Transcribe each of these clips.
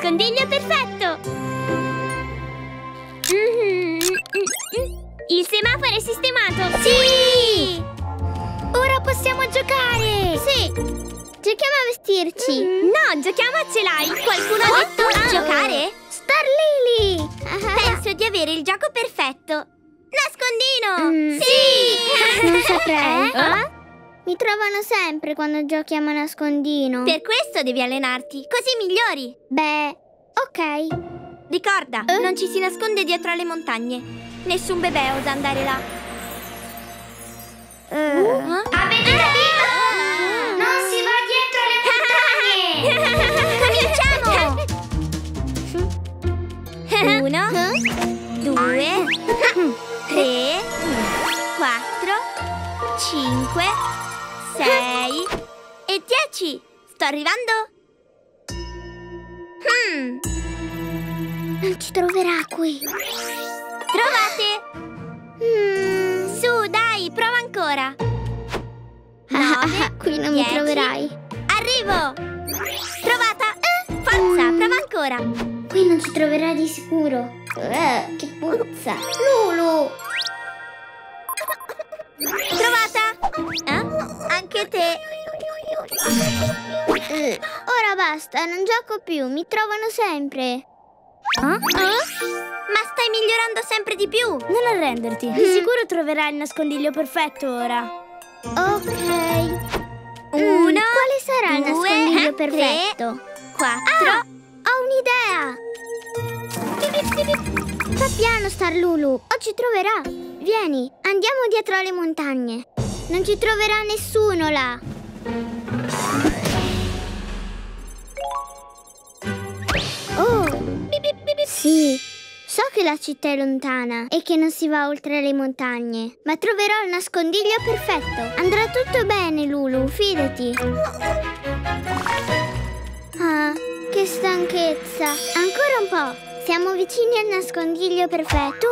nascondiglio perfetto! Il semaforo è sistemato! Sì! Ora possiamo giocare! Sì! Giochiamo a vestirci! No, giochiamo a ce l'hai! Qualcuno ha detto giocare? Star Lily! Penso di avere il gioco perfetto! Nascondino! Sì! Non saprei. Mi trovano sempre quando giochiamo a nascondino. Per questo devi allenarti, così migliori! Beh, ok. Ricorda, non ci si nasconde dietro alle montagne. Nessun bebè osa andare là. Avete capito? Non si va dietro alle montagne! Cominciamo! 1, 2, 3, 4, 5, 6 e 10. Sto arrivando? Non ci troverà qui. Trovate! Su, dai, prova ancora. 9, Qui non 10. mi troverai. Arrivo! Trovata! Forza, prova ancora. Qui non ci troverai di sicuro. Che puzza. Lulu! Trovata? Anche te. Ora basta, non gioco più. Mi trovano sempre. Ma stai migliorando sempre di più. Non arrenderti, di sicuro troverai il nascondiglio perfetto ora. Ok. 1, Quale sarà il 2, nascondiglio 3, perfetto? 4. Ho un'idea! Fa piano, Star Lulu. Oggi troverà. Vieni, andiamo dietro alle montagne. Non ci troverà nessuno là. Oh! Sì, so che la città è lontana e che non si va oltre le montagne, ma troverò il nascondiglio perfetto. Andrà tutto bene, Lulu, fidati. Ah, che stanchezza. Ancora un po'. Siamo vicini al nascondiglio perfetto.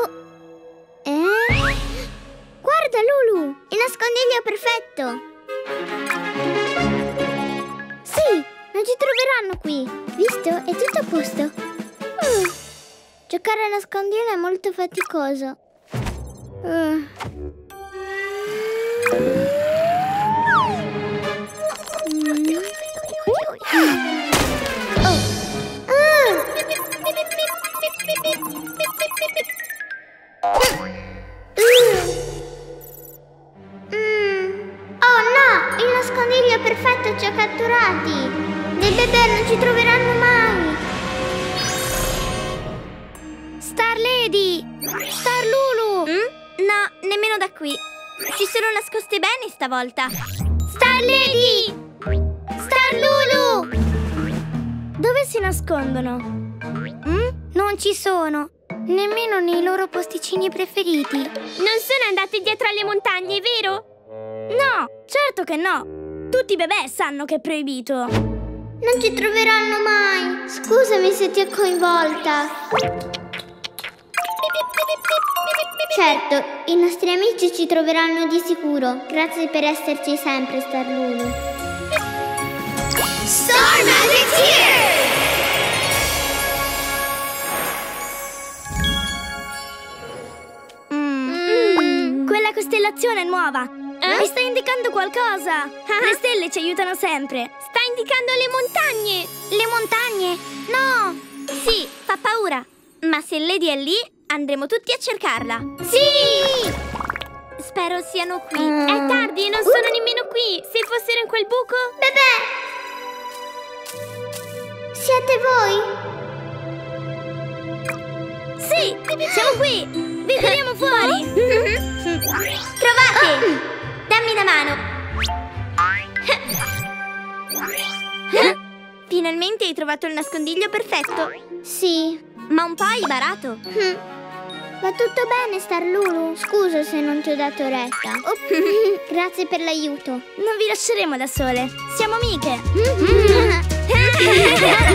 Guarda, Lulu, il nascondiglio perfetto. Sì, non ci troveranno qui. Visto? È tutto a posto. Giocare a nascondino è molto faticoso. Oh no, il nascondiglio perfetto ci ha catturati. Dei bebè non ci troveranno mai. Star Lady! Star Lulu! No, nemmeno da qui. Si sono nascoste bene stavolta. Star Lady! Star Lulu! Dove si nascondono? Non ci sono. Nemmeno nei loro posticini preferiti. Non sono andate dietro alle montagne, vero? No, certo che no. Tutti i bebè sanno che è proibito. Non ci troveranno mai. Scusami se ti ho coinvolta. Certo, i nostri amici ci troveranno di sicuro. Grazie per esserci sempre, Star Lulu. Star Magic's here! Quella costellazione è nuova. Mi sta indicando qualcosa. Le stelle ci aiutano sempre. Sta indicando le montagne! Le montagne? No! Sì, fa paura. Ma se Lady è lì, andremo tutti a cercarla. Sì! Spero siano qui. È tardi e non sono nemmeno qui. Se fossero in quel buco... Bebè! Siete voi? Sì, siamo qui. Vi tiriamo fuori. Trovate! Dammi una mano. Finalmente hai trovato il nascondiglio perfetto. Sì. Ma un po' hai barato. Va tutto bene, Star Lulu? Scusa se non ti ho dato retta. Grazie per l'aiuto. Non vi lasceremo da sole. Siamo amiche.